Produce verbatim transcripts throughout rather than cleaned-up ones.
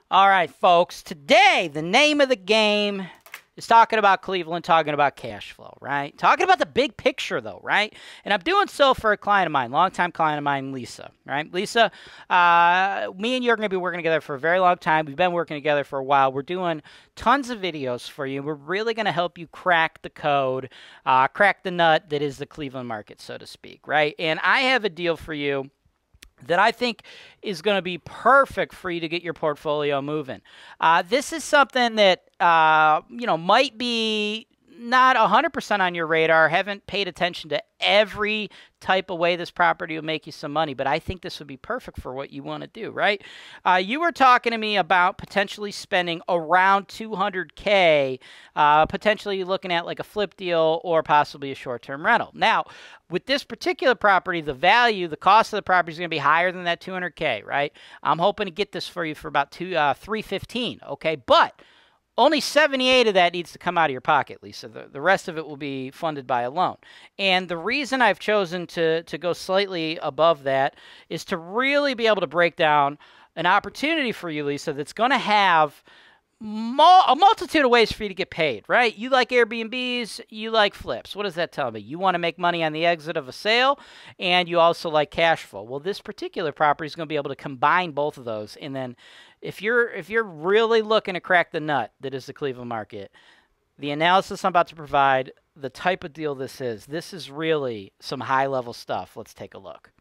All right, folks, today the name of the game is talking about Cleveland, talking about cash flow, right? Talking about the big picture, though, right? And I'm doing so for a client of mine, longtime client of mine, Lisa, right? Lisa, uh, me and you are going to be working together for a very long time. We've been working together for a while. We're doing tons of videos for you. We're really going to help you crack the code, uh, crack the nut that is the Cleveland market, so to speak, right? And I have a deal for you that I think is going to be perfect for you to get your portfolio moving. Uh, this is something that, uh, you know, might be not one hundred percent on your radar, haven't paid attention to every type of way this property will make you some money, but I think this would be perfect for what you want to do, right? Uh, you were talking to me about potentially spending around two hundred K, uh, potentially looking at like a flip deal or possibly a short-term rental. Now, with this particular property, the value, the cost of the property is going to be higher than that two hundred K, right? I'm hoping to get this for you for about two, uh, three fifteen, okay? But only seventy-eight of that needs to come out of your pocket, Lisa. The, the rest of it will be funded by a loan. And the reason I've chosen to, to go slightly above that is to really be able to break down an opportunity for you, Lisa, that's going to have mul a multitude of ways for you to get paid, right? You like Airbnbs, you like flips. What does that tell me? You want to make money on the exit of a sale, and you also like cash flow. Well, this particular property is going to be able to combine both of those, and then If you're if you're really looking to crack the nut that is the Cleveland market, the analysis I'm about to provide, the type of deal this is, this is really some high-level stuff. Let's take a look.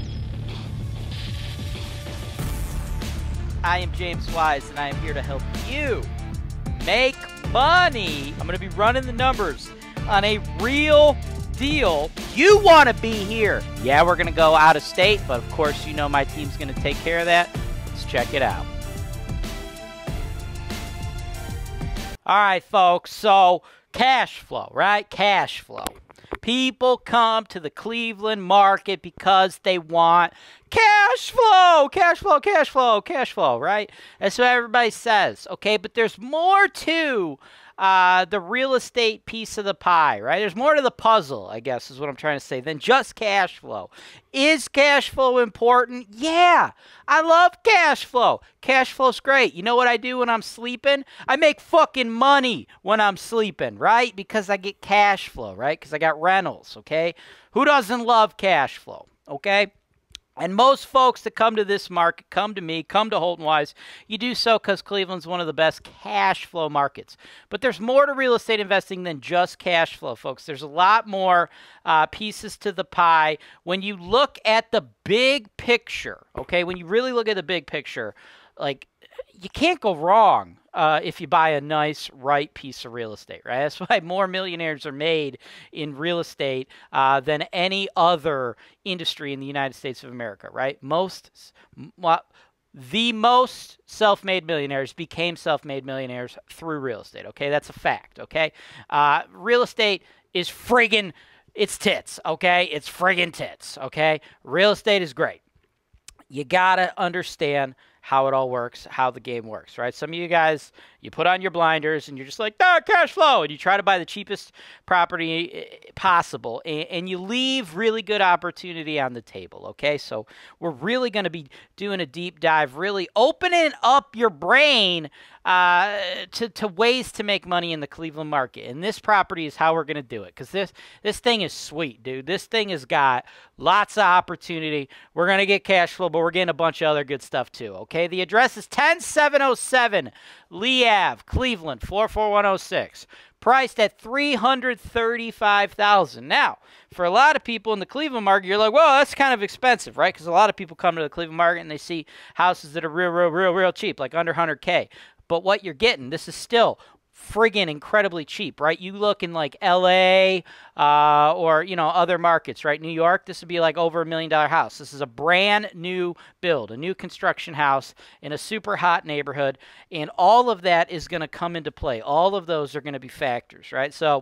I am James Wise, and I am here to help you make money. I'm going to be running the numbers on a real deal. You want to be here. Yeah, we're going to go out of state, but of course, you know my team's going to take care of that. Let's check it out. All right, folks, so cash flow, right? Cash flow. People come to the Cleveland market because they want cash flow, cash flow, cash flow, cash flow, right? That's what everybody says, okay? But there's more to uh, the real estate piece of the pie, right? There's more to the puzzle, I guess, is what I'm trying to say, than just cash flow. Is cash flow important? Yeah, I love cash flow. Cash flow's great. You know what I do when I'm sleeping? I make fucking money when I'm sleeping, right? Because I get cash flow, right? Because I got rentals, okay? Who doesn't love cash flow, okay? And most folks that come to this market, come to me, come to HoltonWise, you do so because Cleveland's one of the best cash flow markets. But there's more to real estate investing than just cash flow, folks. There's a lot more uh, pieces to the pie. When you look at the big picture, okay, when you really look at the big picture, like, you can't go wrong uh, if you buy a nice, right piece of real estate, right? That's why more millionaires are made in real estate uh, than any other industry in the United States of America, right? Most, well, the most self-made millionaires became self-made millionaires through real estate, okay? That's a fact, okay? Uh, real estate is friggin', it's tits, okay? It's friggin' tits, okay? Real estate is great. You gotta understand how it all works, how the game works, right? Some of you guys, you put on your blinders and you're just like, ah, cash flow, and you try to buy the cheapest property possible, and, and you leave really good opportunity on the table, okay? So we're really going to be doing a deep dive, really opening up your brain uh, to, to ways to make money in the Cleveland market, and this property is how we're going to do it, because this, this thing is sweet, dude. This thing has got lots of opportunity. We're going to get cash flow, but we're getting a bunch of other good stuff too, okay? The address is ten seven oh seven Lee Ave, Cleveland, four four one oh six. Priced at three hundred thirty-five thousand dollars. Now, for a lot of people in the Cleveland market, you're like, well, that's kind of expensive, right? Because a lot of people come to the Cleveland market and they see houses that are real, real, real, real cheap, like under one hundred K. But what you're getting, this is still friggin' incredibly cheap, right? You look in like L A uh, or, you know, other markets, right? New York, this would be like over a million dollar house. This is a brand new build, a new construction house in a super hot neighborhood, and all of that is going to come into play. All of those are going to be factors, right? So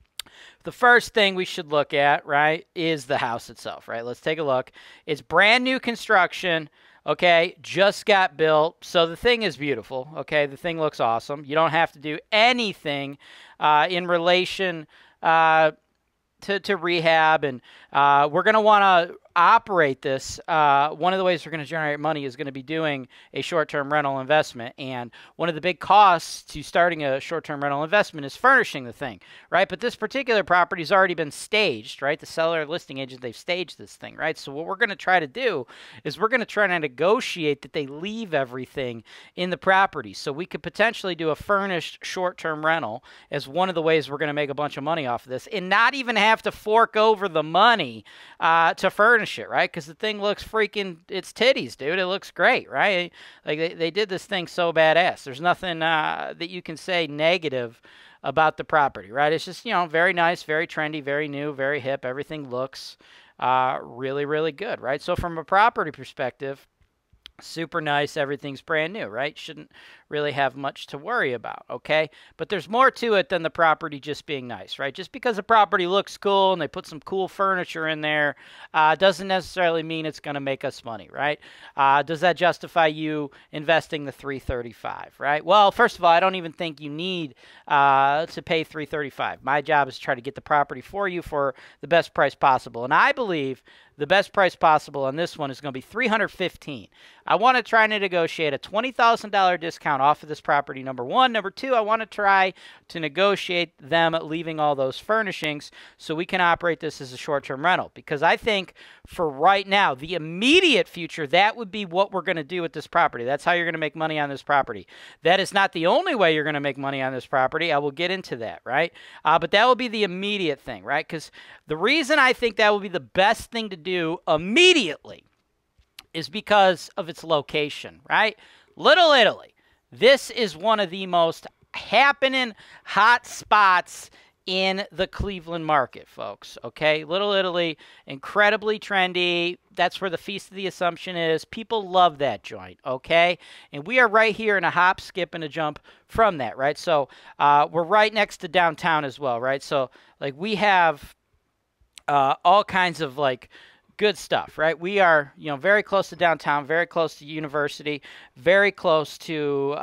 the first thing we should look at, right, is the house itself, right? Let's take a look. It's brand new construction. Okay, just got built, so the thing is beautiful, okay? The thing looks awesome. You don't have to do anything uh, in relation uh, to, to rehab, and uh, we're going to want to operate this, uh, one of the ways we're going to generate money is going to be doing a short-term rental investment. And one of the big costs to starting a short-term rental investment is furnishing the thing, right? But this particular property has already been staged, right? The seller listing agent, they've staged this thing, right? So what we're going to try to do is we're going to try to negotiate that they leave everything in the property. So we could potentially do a furnished short-term rental as one of the ways we're going to make a bunch of money off of this and not even have to fork over the money uh, to furnish it, right? Because the thing looks freaking, it's titties, dude. It looks great, right? Like they, they did this thing so badass. There's nothing uh, that you can say negative about the property, right? It's just, you know, very nice, very trendy, very new, very hip. Everything looks uh, really, really good, right? So from a property perspective, super nice, everything's brand new, right? Shouldn't really have much to worry about, okay? But there's more to it than the property just being nice, right? Just because a property looks cool and they put some cool furniture in there uh, doesn't necessarily mean it's going to make us money, right? Uh, does that justify you investing the three thirty-five, right? Well, first of all, I don't even think you need uh, to pay three thirty-five. My job is to try to get the property for you for the best price possible, and I believe the best price possible on this one is going to be three hundred fifteen dollars. I want to try to negotiate a twenty thousand dollar discount off of this property, number one. Number two, I want to try to negotiate them leaving all those furnishings so we can operate this as a short-term rental. Because I think for right now, the immediate future, that would be what we're going to do with this property. That's how you're going to make money on this property. That is not the only way you're going to make money on this property. I will get into that, right? Uh, but that will be the immediate thing, right? Because the reason I think that will be the best thing to do immediately is because of its location, right? Little Italy. This is one of the most happening hot spots in the Cleveland market, folks, okay? Little Italy, incredibly trendy. That's where the Feast of the Assumption is. People love that joint, okay? And we are right here in a hop, skip, and a jump from that, right? So uh, we're right next to downtown as well, right? So, like, we have uh, all kinds of, like, good stuff, right? We are, you know, very close to downtown, very close to university, very close to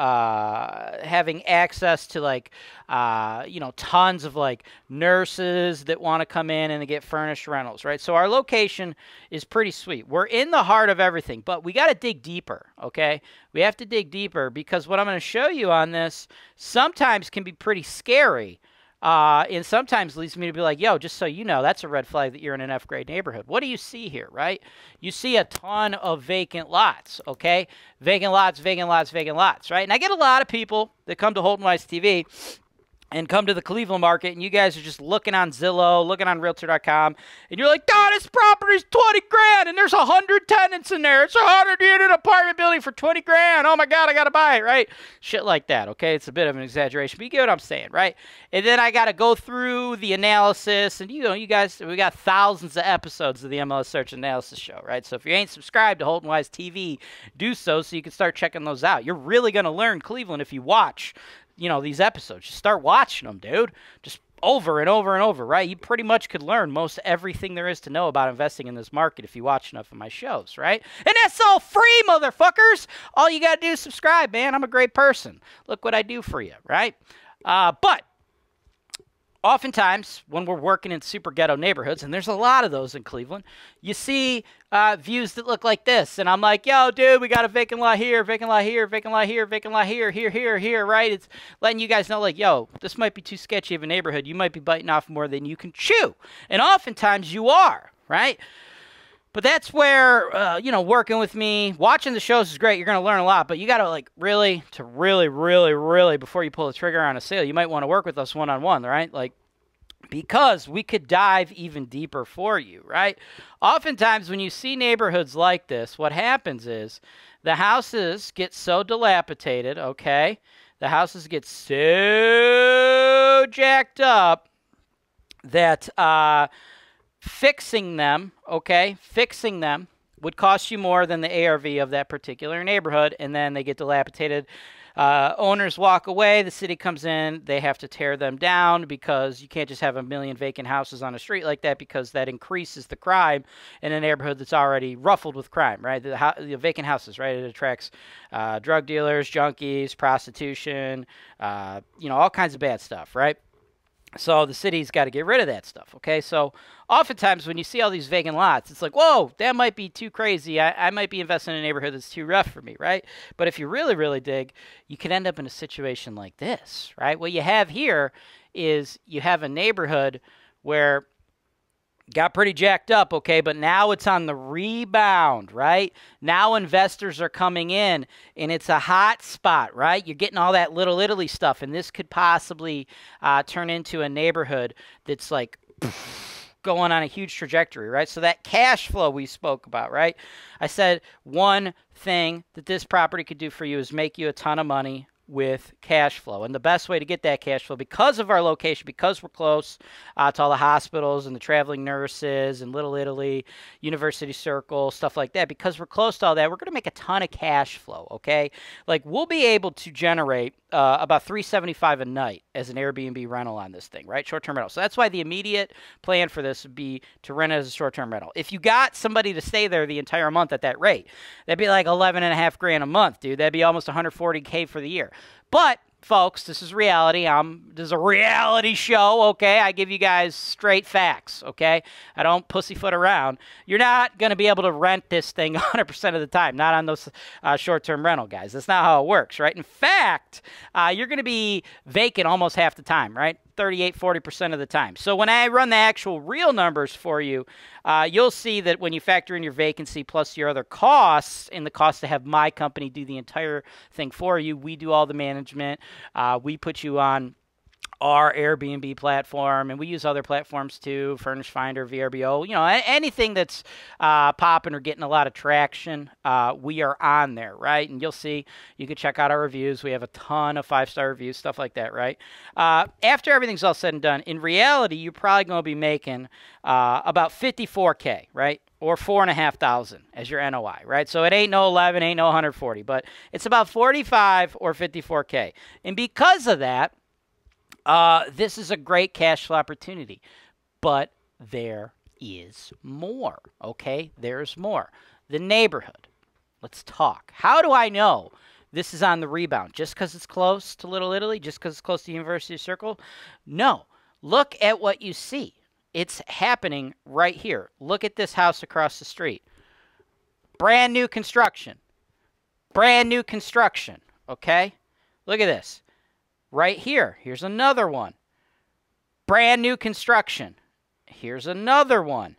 uh, having access to, like, uh, you know, tons of, like, nurses that want to come in and they get furnished rentals, right? So our location is pretty sweet. We're in the heart of everything, but we got to dig deeper, okay? We have to dig deeper because what I'm going to show you on this sometimes can be pretty scary. Uh, and sometimes leads me to be like, yo, just so you know, that's a red flag that you're in an F-grade neighborhood. What do you see here, right? You see a ton of vacant lots, okay? Vacant lots, vacant lots, vacant lots, right? And I get a lot of people that come to HoltonWise T V and come to the Cleveland market, and you guys are just looking on Zillow, looking on Realtor dot com, and you're like, God, this property's twenty grand, and there's one hundred tenants in there. It's a one hundred unit apartment building for twenty grand. Oh, my God, I got to buy it, right? Shit like that, okay? It's a bit of an exaggeration, but you get what I'm saying, right? And then I got to go through the analysis, and, you know, you guys, we got thousands of episodes of the M L S Search Analysis Show, right? So if you ain't subscribed to HoltonWise T V, do so so you can start checking those out. You're really going to learn Cleveland if you watch you know, these episodes. Just start watching them, dude. Just over and over and over, right? You pretty much could learn most everything there is to know about investing in this market if you watch enough of my shows, right? And that's all free, motherfuckers. All you got to do is subscribe, man. I'm a great person. Look what I do for you, right? Uh, but oftentimes, when we're working in super ghetto neighborhoods, and there's a lot of those in Cleveland, you see uh, views that look like this. And I'm like, yo, dude, we got a vacant lot here, vacant lot here, vacant lot here, vacant lot here, here, here, here, right? It's letting you guys know, like, yo, this might be too sketchy of a neighborhood. You might be biting off more than you can chew. And oftentimes you are, right? But that's where, uh, you know, working with me, watching the shows is great. You're going to learn a lot. But you got to, like, really, to really, really, really, before you pull the trigger on a sale, you might want to work with us one-on-one, right? Like, because we could dive even deeper for you, right? Oftentimes, when you see neighborhoods like this, what happens is the houses get so dilapidated, okay? The houses get so jacked up that uh, fixing them, okay, fixing them would cost you more than the A R V of that particular neighborhood, and then they get dilapidated. Uh, owners walk away, the city comes in, they have to tear them down because you can't just have a million vacant houses on a street like that because that increases the crime in a neighborhood that's already ruffled with crime, right? The, the vacant houses, right? It attracts uh, drug dealers, junkies, prostitution, uh, you know, all kinds of bad stuff, right? So the city's got to get rid of that stuff, okay? So oftentimes when you see all these vacant lots, it's like, whoa, that might be too crazy. I, I might be investing in a neighborhood that's too rough for me, right? But if you really, really dig, you can end up in a situation like this, right? What you have here is you have a neighborhood where got pretty jacked up, okay, but now it's on the rebound, right? Now investors are coming in, and it's a hot spot, right? You're getting all that Little Italy stuff, and this could possibly uh, turn into a neighborhood that's like going on a huge trajectory, right? So that cash flow we spoke about, right? I said one thing that this property could do for you is make you a ton of money with cash flow. And the best way to get that cash flow, because of our location, because we're close uh, to all the hospitals and the traveling nurses and Little Italy, University Circle, stuff like that, because we're close to all that, we're going to make a ton of cash flow, okay? Like, we'll be able to generate uh, about three seventy-five a night as an Airbnb rental on this thing, right? Short-term rental. So that's why the immediate plan for this would be to rent it as a short-term rental. If you got somebody to stay there the entire month at that rate, that'd be like eleven and a half grand a month, dude. That'd be almost one hundred forty K for the year. But, folks, this is reality. Um, this is a reality show, okay? I give you guys straight facts, okay? I don't pussyfoot around. You're not going to be able to rent this thing one hundred percent of the time, not on those uh, short-term rental guys. That's not how it works, right? In fact, uh, you're going to be vacant almost half the time, right? thirty-eight, forty percent of the time. So when I run the actual real numbers for you, uh, you'll see that when you factor in your vacancy plus your other costs and the cost to have my company do the entire thing for you, we do all the management. Uh, we put you on our Airbnb platform, and we use other platforms too, Furnish Finder, V R B O, you know, anything that's uh, popping or getting a lot of traction, uh, we are on there, right? And you'll see, you can check out our reviews. We have a ton of five-star reviews, stuff like that, right? Uh, after everything's all said and done, in reality, you're probably going to be making uh, about fifty-four K, right? Or four and a half thousand as your N O I, right? So it ain't no eleven, ain't no one hundred forty, but it's about forty-five or fifty-four K. And because of that, Uh, this is a great cash flow opportunity, but there is more, okay? There's more. The neighborhood. Let's talk. How do I know this is on the rebound? Just because it's close to Little Italy? Just because it's close to University Circle? No. Look at what you see. It's happening right here. Look at this house across the street. Brand new construction. Brand new construction, okay? Look at this. Right here, here's another one. Brand new construction. Here's another one.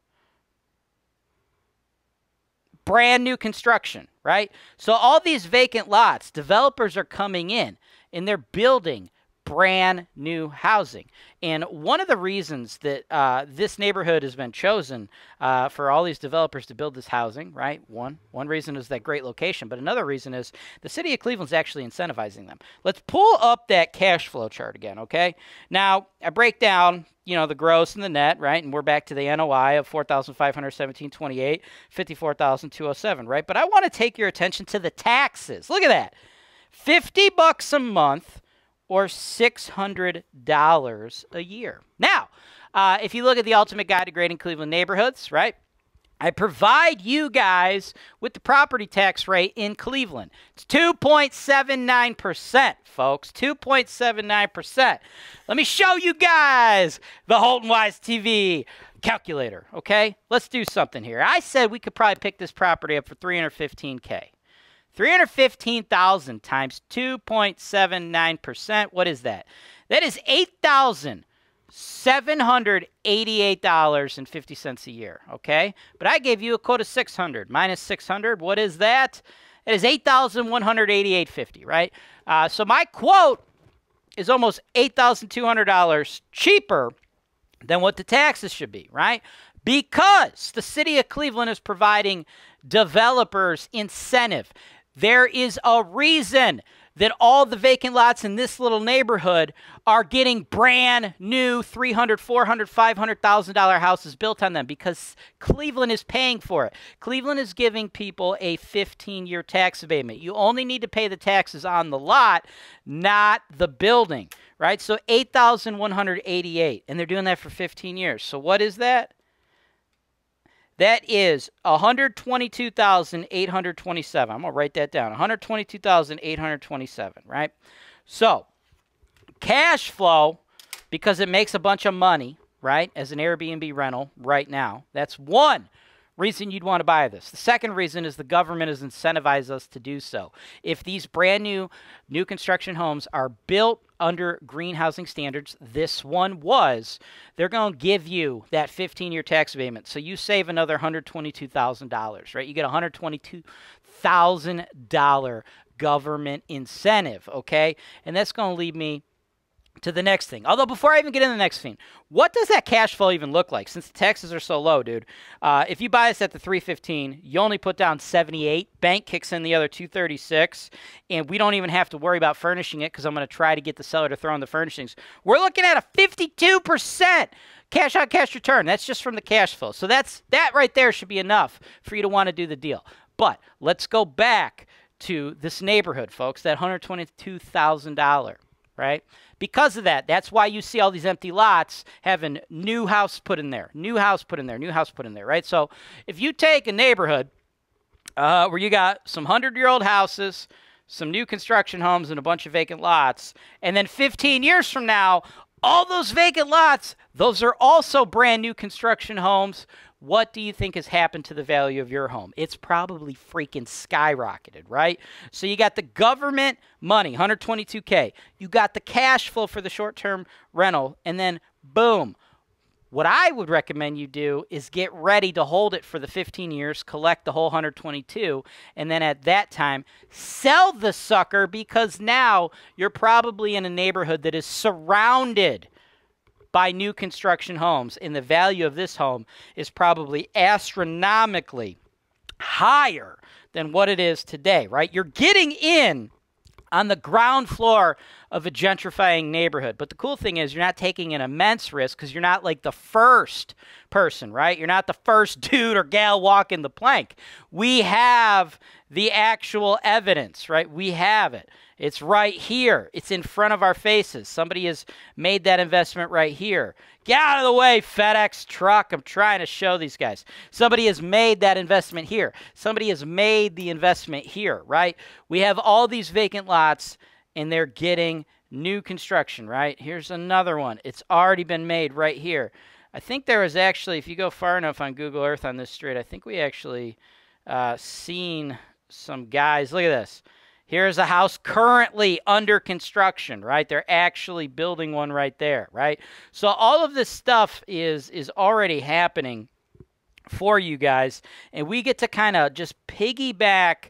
Brand new construction, right? So all these vacant lots, developers are coming in and they're building brand new housing. And one of the reasons that uh, this neighborhood has been chosen uh, for all these developers to build this housing, right? One, one reason is that great location, but another reason is the city of Cleveland's actually incentivizing them. Let's pull up that cash flow chart again, okay? Now, I break down, you know, the gross and the net, right? And we're back to the N O I of four thousand five hundred seventeen point two eight, fifty-four thousand two hundred seven, right? But I want to take your attention to the taxes. Look at that. fifty bucks a month, or six hundred dollars a year. Now, uh, if you look at the Ultimate Guide to Grading Cleveland Neighborhoods, right, I provide you guys with the property tax rate in Cleveland. It's two point seven nine percent, folks, two point seven nine percent. Let me show you guys the HoltonWise T V calculator, okay? Let's do something here. I said we could probably pick this property up for three hundred fifteen K. three hundred fifteen thousand times two point seven nine percent. What is that? That is eight thousand seven hundred eighty-eight dollars and fifty cents a year, okay? But I gave you a quote of six hundred. Minus six hundred, what is that? It is eight thousand one hundred eighty-eight dollars and fifty cents, right? Uh, so my quote is almost eight thousand two hundred dollars cheaper than what the taxes should be, right? Because the city of Cleveland is providing developers incentive. There is a reason that all the vacant lots in this little neighborhood are getting brand new three hundred thousand dollars, four hundred thousand dollars, five hundred thousand dollar houses built on them because Cleveland is paying for it. Cleveland is giving people a fifteen year tax abatement. You only need to pay the taxes on the lot, not the building, right? So eight thousand one hundred eighty-eight, and they're doing that for fifteen years. So what is that? That is one hundred twenty-two thousand eight hundred twenty-seven. I'm going to write that down. one hundred twenty-two thousand eight hundred twenty-seven, right? So, cash flow because it makes a bunch of money, right, as an Airbnb rental right now. That's one reason you'd want to buy this. The second reason is the government has incentivized us to do so. If these brand new new construction homes are built under green housing standards, this one was, they're going to give you that fifteen-year tax abatement. So you save another one hundred twenty-two thousand dollars, right? You get a one hundred twenty-two thousand dollars government incentive, okay? And that's going to lead me to the next thing. Although before I even get into the next thing, what does that cash flow even look like? Since the taxes are so low, dude. Uh, if you buy this at the three fifteen, you only put down seventy-eight. Bank kicks in the other two thirty-six, and we don't even have to worry about furnishing it because I'm going to try to get the seller to throw in the furnishings. We're looking at a fifty-two percent cash on cash return. That's just from the cash flow. So that's that right there should be enough for you to want to do the deal. But let's go back to this neighborhood, folks. That one hundred twenty-two thousand dollars, right? Because of that, that's why you see all these empty lots having new house put in there, new house put in there, new house put in there, right? So if you take a neighborhood uh, where you got some hundred-year-old houses, some new construction homes, and a bunch of vacant lots, and then fifteen years from now, all those vacant lots, those are also brand new construction homes. What do you think has happened to the value of your home? It's probably freaking skyrocketed, right? So you got the government money, one hundred twenty-two K. You got the cash flow for the short-term rental, and then boom. What I would recommend you do is get ready to hold it for the fifteen years, collect the whole one hundred twenty-two, and then at that time, sell the sucker because now you're probably in a neighborhood that is surrounded by new construction homes, and the value of this home is probably astronomically higher than what it is today, right? You're getting in on the ground floor of a gentrifying neighborhood. But the cool thing is you're not taking an immense risk because you're not like the first person, right? You're not the first dude or gal walking the plank. We have the actual evidence, right? We have it. It's right here. It's in front of our faces. Somebody has made that investment right here. Get out of the way, FedEx truck. I'm trying to show these guys. Somebody has made that investment here. Somebody has made the investment here, right? We have all these vacant lots, and they're getting new construction, right? Here's another one. It's already been made right here. I think there was actually, if you go far enough on Google Earth on this street, I think we actually uh, seen some guys. Look at this. Here's a house currently under construction, right? They're actually building one right there, right? So all of this stuff is, is already happening for you guys, and we get to kind of just piggyback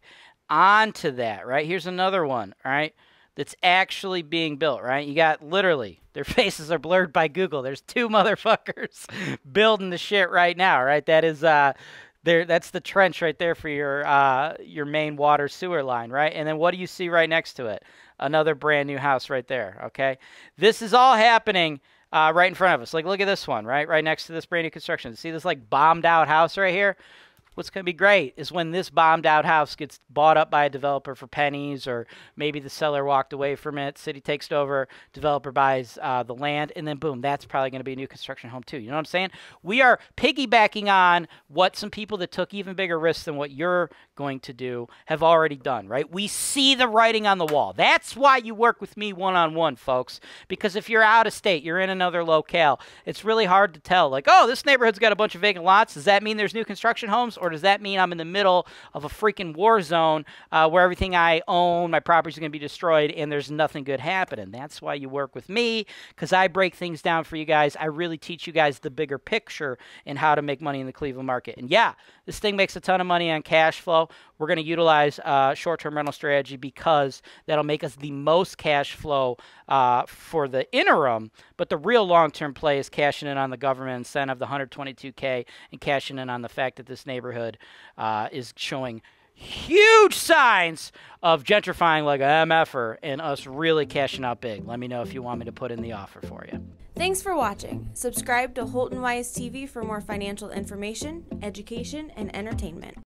onto that, right? Here's another one, right, that's actually being built, right? You got literally, their faces are blurred by Google. There's two motherfuckers building the shit right now, right? That is... uh. There, that's the trench right there for your uh, your main water sewer line, right? And then what do you see right next to it? Another brand new house right there, okay? This is all happening uh, right in front of us. Like, look at this one, right? Right next to this brand new construction. See this, like, bombed-out house right here? What's going to be great is when this bombed-out house gets bought up by a developer for pennies, or maybe the seller walked away from it, city takes it over, developer buys uh, the land, and then boom, that's probably going to be a new construction home too. You know what I'm saying? We are piggybacking on what some people that took even bigger risks than what you're going to do have already done, right? We see the writing on the wall. That's why you work with me one-on-one, folks, because if you're out of state, you're in another locale, it's really hard to tell, like, oh, this neighborhood's got a bunch of vacant lots. Does that mean there's new construction homes? Or does that mean I'm in the middle of a freaking war zone uh, where everything I own, my property is going to be destroyed, and there's nothing good happening? That's why you work with me, because I break things down for you guys. I really teach you guys the bigger picture and how to make money in the Cleveland market. And yeah, this thing makes a ton of money on cash flow. We're going to utilize uh, short-term rental strategy because that'll make us the most cash flow uh, for the interim. But the real long-term play is cashing in on the government incentive, the one hundred twenty-two K, and cashing in on the fact that this neighborhood uh, is showing huge signs of gentrifying like a M F er, and us really cashing out big. Let me know if you want me to put in the offer for you. Thanks for watching. Subscribe to HoltonWise T V for more financial information, education, and entertainment.